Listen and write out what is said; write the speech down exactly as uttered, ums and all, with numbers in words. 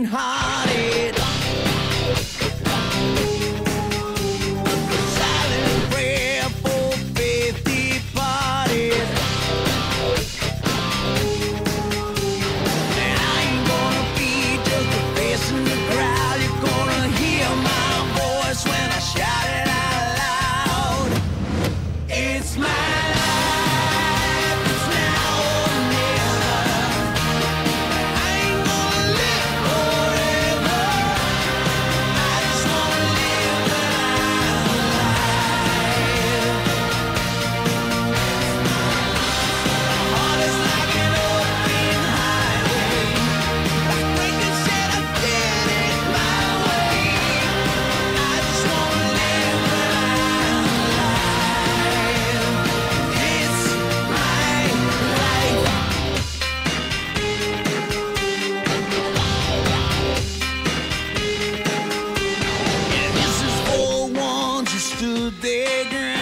hearted. Silent prayer for faith departed. And I ain't gonna be just a face in the crowd. You're gonna hear my voice when I shout it out loud. It's my life, it's now or never. I ain't gonna live forever. I just wanna live when I'm alive. My heart is like an open highway. Like Lincoln said, I did it my way. I just wanna live when I'm alive. It's my life. And this is for ones who stood their ground.